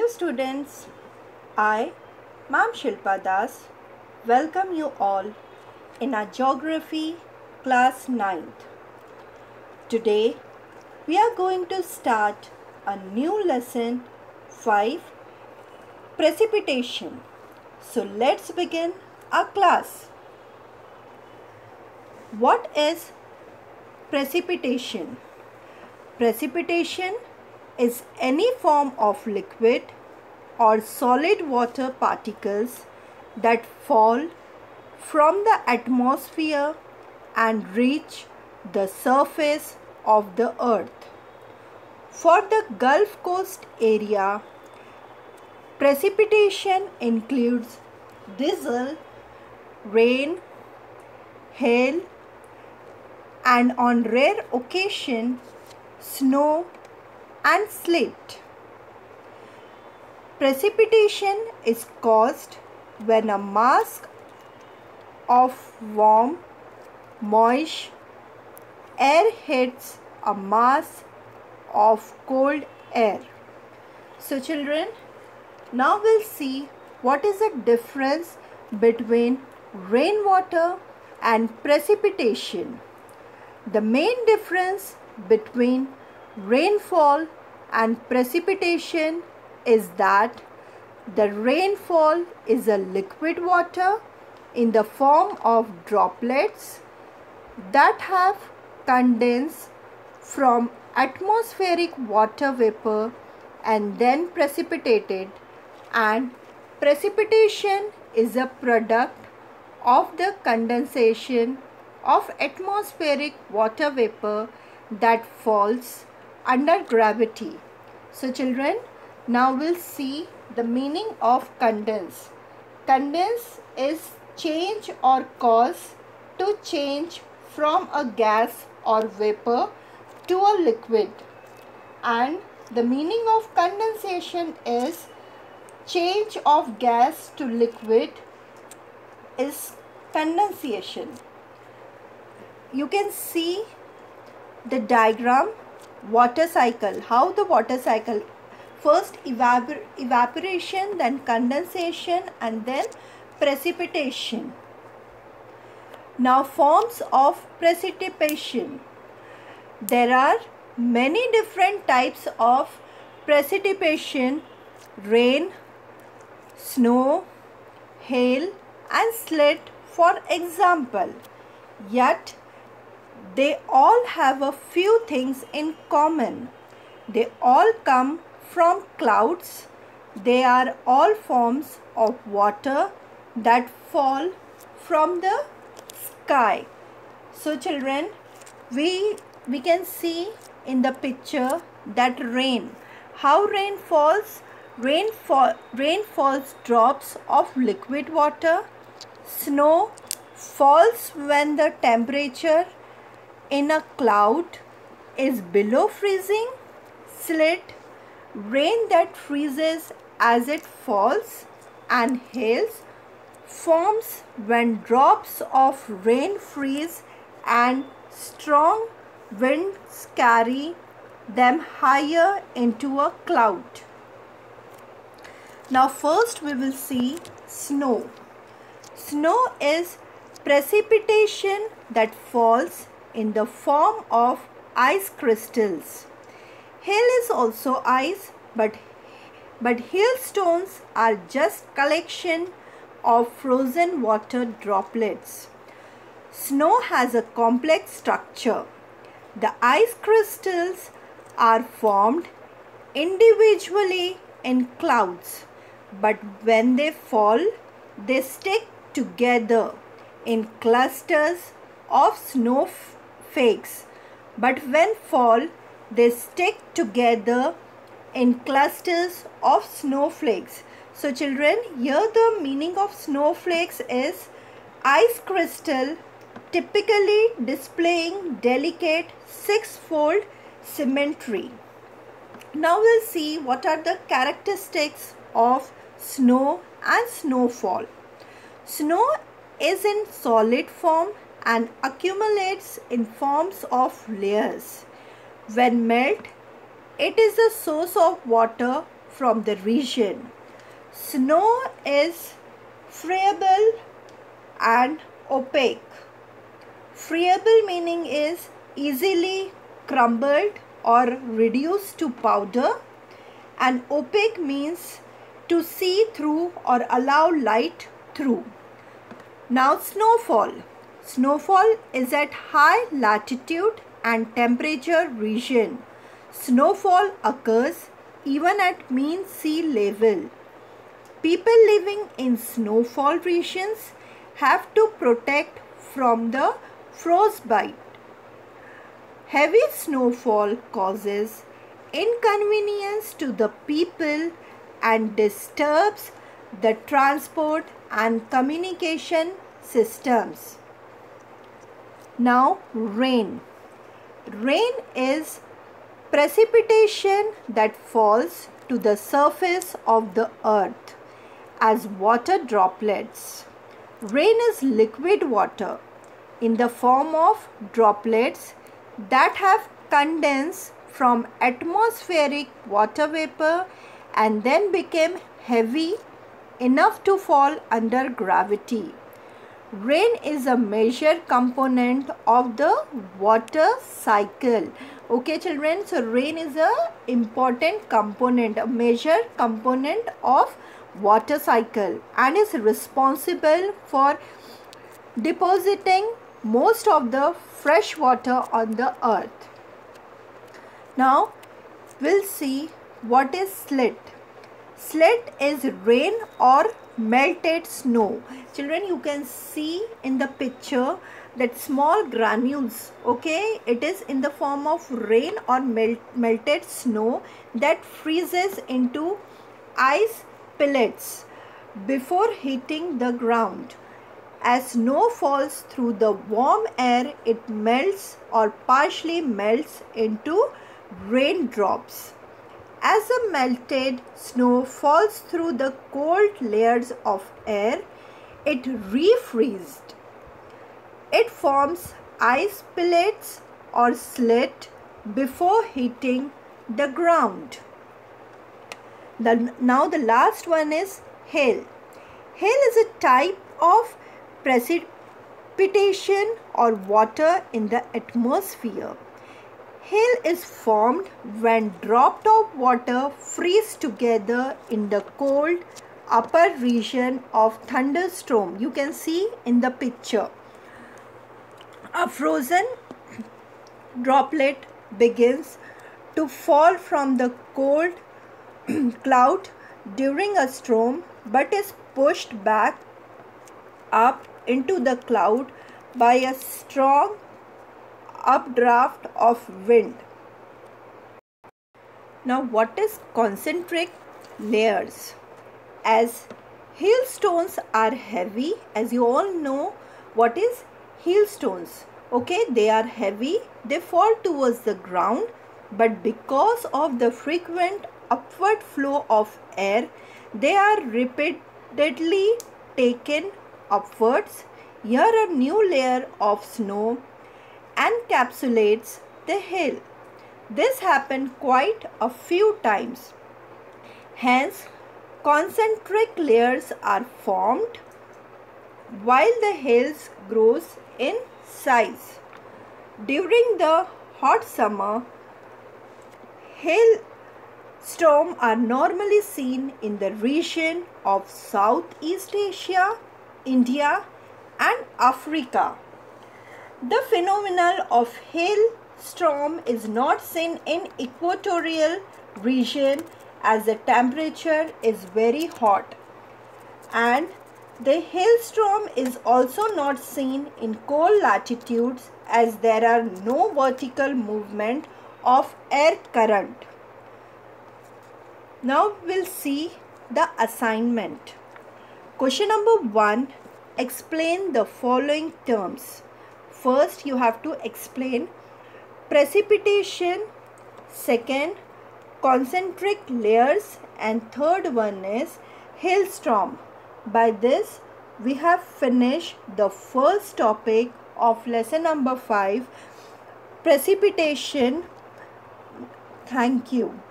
Dear students, I, Ma'am Shilpa Das, welcome you all in our Geography class 9th. Today, we are going to start a new lesson 5, Precipitation. So let's begin our class. What is precipitation? Precipitation is any form of liquid or solid water particles that fall from the atmosphere and reach the surface of the earth. For the Gulf Coast area, precipitation includes drizzle, rain, hail, and on rare occasion, snow and sleet. Precipitation is caused when a mass of warm, moist air hits a mass of cold air. So children, now we'll see what is the difference between rainwater and precipitation. The main difference between rainfall and precipitation is that the rainfall is a liquid water in the form of droplets that have condensed from atmospheric water vapor and then precipitated, and precipitation is a product of the condensation of atmospheric water vapor that falls under gravity. So children, now we'll see the meaning of condense. Condense is change or cause to change from a gas or vapor to a liquid, and the meaning of condensation is change of gas to liquid is condensation. You can see the diagram, water cycle, how the water cycle, first evaporation, then condensation, and then precipitation. Now forms of precipitation. There are many different types of precipitation: rain, snow, hail and sleet for example. Yet they all have a few things in common. They all come from clouds. They are all forms of water that fall from the sky. So children, we can see in the picture that rain. How rain falls? Rain falls drops of liquid water. Snow falls when the temperature in a cloud is below freezing. Sleet, rain that freezes as it falls. And hails forms when drops of rain freeze and strong winds carry them higher into a cloud. Now first we will see snow. Snow is precipitation that falls in the form of ice crystals. Hail is also ice, but hailstones are just collection of frozen water droplets. Snow has a complex structure. The ice crystals are formed individually in clouds, but when they fall, they stick together in clusters of snowflakes. But when fall, they stick together in clusters of snowflakes. So children, here the meaning of snowflakes is ice crystal typically displaying delicate six-fold symmetry. Now we'll see what are the characteristics of snow and snowfall. Snow is in solid form and accumulates in forms of layers. When melt, it is a source of water from the region. Snow is friable and opaque. Friable meaning is easily crumbled or reduced to powder, and opaque means to see through or allow light through. Now snowfall. Snowfall is at high latitude and temperature region. Snowfall occurs even at mean sea level. People living in snowfall regions have to protect from the frostbite. Heavy snowfall causes inconvenience to the people and disturbs the transport and communication systems. Now rain. Rain is precipitation that falls to the surface of the earth as water droplets. Rain is liquid water in the form of droplets that have condensed from atmospheric water vapor and then became heavy enough to fall under gravity. Rain is a major component of the water cycle. Okay children, so rain is a important component, a major component of water cycle, and is responsible for depositing most of the fresh water on the earth. Now we'll see what is slit. Slit is rain or melted snow. Children, you can see in the picture that small granules, okay, it is in the form of rain or melted snow that freezes into ice pellets before hitting the ground. As snow falls through the warm air, it melts or partially melts into raindrops. As the melted snow falls through the cold layers of air, it refreezes. It forms ice pellets or slit before hitting the ground. Now the last one is hail. Hail is a type of precipitation or water in the atmosphere. Hail is formed when drops of water freeze together in the cold upper region of thunderstorm. You can see in the picture. A frozen droplet begins to fall from the cold cloud during a storm, but is pushed back up into the cloud by a strong updraft of wind. Now what is concentric layers? As hailstones are heavy, as you all know what is hailstones, okay, they are heavy, they fall towards the ground, but because of the frequent upward flow of air, they are repeatedly taken upwards. Here a new layer of snow encapsulates the hail. This happened quite a few times. Hence, concentric layers are formed while the hail grows in size. During the hot summer, hailstorms are normally seen in the region of Southeast Asia, India, and Africa. The phenomenon of hailstorm is not seen in equatorial region as the temperature is very hot, and the hailstorm is also not seen in cold latitudes as there are no vertical movement of air current. Now we'll see the assignment. Question number 1, explain the following terms. First, you have to explain precipitation, second, concentric layers, and third one is hailstorm. By this, we have finished the first topic of lesson number 5, precipitation. Thank you.